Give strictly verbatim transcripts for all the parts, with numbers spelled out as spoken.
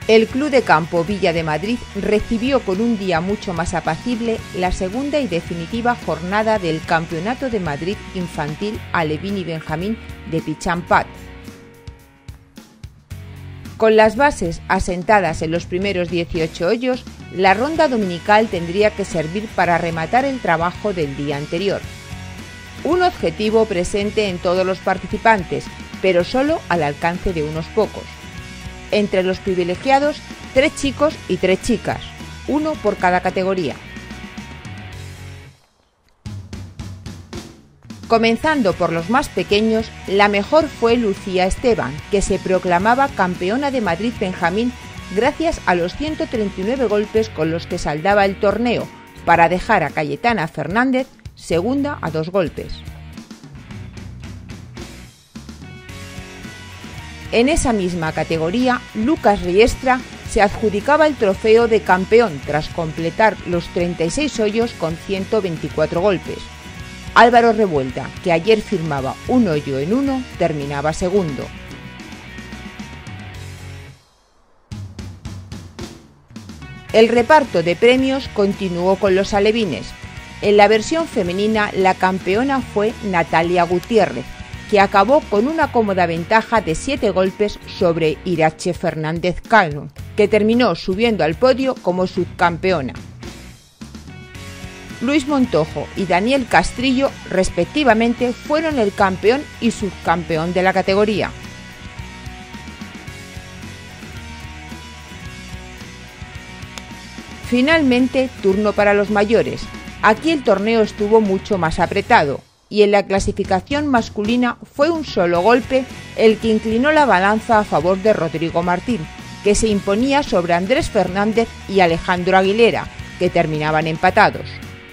El Club de Campo Villa de Madrid recibió con un día mucho más apacible la segunda y definitiva jornada del Campeonato de Madrid Infantil Alevín y Benjamín de Pitch and Putt. Con las bases asentadas en los primeros dieciocho hoyos, la ronda dominical tendría que servir para rematar el trabajo del día anterior. Un objetivo presente en todos los participantes, pero solo al alcance de unos pocos. Entre los privilegiados, tres chicos y tres chicas, uno por cada categoría. Comenzando por los más pequeños, la mejor fue Lucía Esteban, que se proclamaba campeona de Madrid Benjamín gracias a los ciento treinta y nueve golpes con los que saldaba el torneo, para dejar a Cayetana Fernández segunda a dos golpes. En esa misma categoría, Lucas Riestra se adjudicaba el trofeo de campeón tras completar los treinta y seis hoyos con ciento veinticuatro golpes. Álvaro Revuelta, que ayer firmaba un hoyo en uno, terminaba segundo. El reparto de premios continuó con los alevines. En la versión femenina, la campeona fue Natalia Gutiérrez, que acabó con una cómoda ventaja de siete golpes sobre Irache Fernández Cano, que terminó subiendo al podio como subcampeona. Luis Montojo y Daniel Castrillo, respectivamente, fueron el campeón y subcampeón de la categoría. Finalmente, turno para los mayores. Aquí el torneo estuvo mucho más apretado, y en la clasificación masculina fue un solo golpe el que inclinó la balanza a favor de Rodrigo Martín, que se imponía sobre Andrés Fernández y Alejandro Aguilera, que terminaban empatados.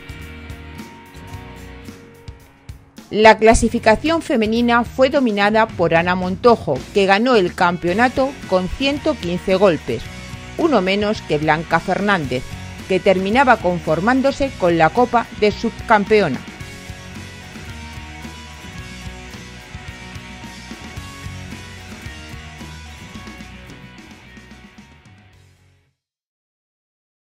La clasificación femenina fue dominada por Ana Montojo, que ganó el campeonato con ciento quince golpes, uno menos que Blanca Fernández, que terminaba conformándose con la copa de subcampeona.